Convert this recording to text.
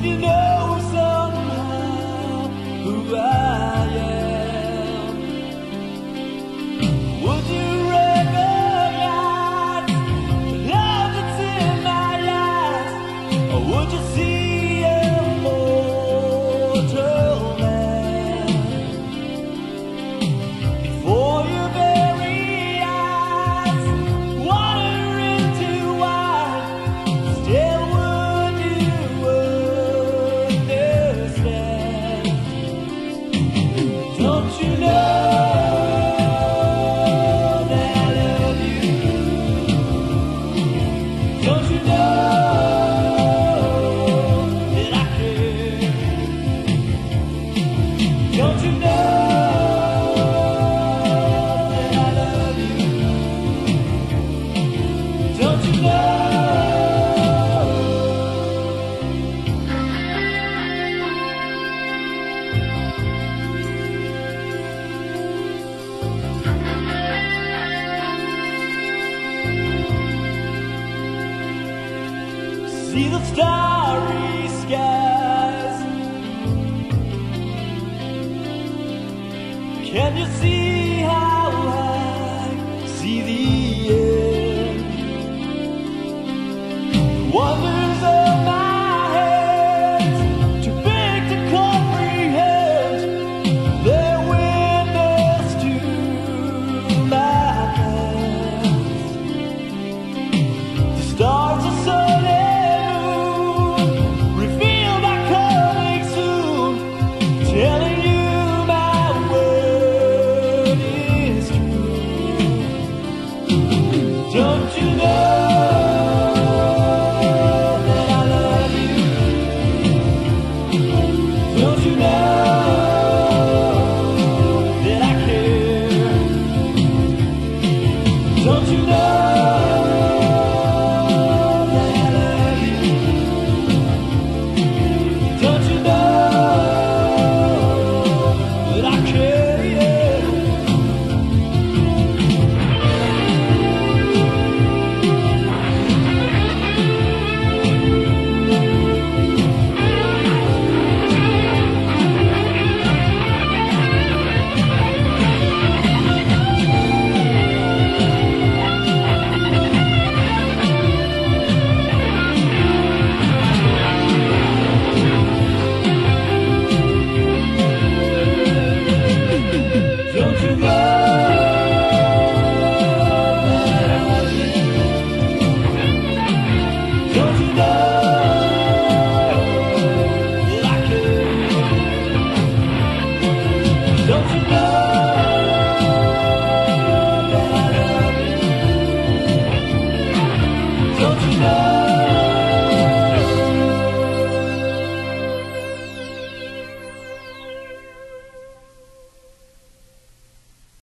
If you know somehow who I am, would you recognize the love that's in my eyes, or would you see a mortal man before your very eyes, water into wine? Still, would you understand? Don't you know that I love you? Don't you know that I care? Don't you know that I love you? Don't you know? See the starry skies. Can you see how I see the end? Wonders of my head, too big to comprehend. They're windows to my past. The stars are so telling you my word is true. Don't you know that I love you? Don't you know that I care? Don't you know that I love you? Don't you know that I care, yeah. Don't you know that I love you? Don't you know that I care? Don't you know that I love you? Don't you know?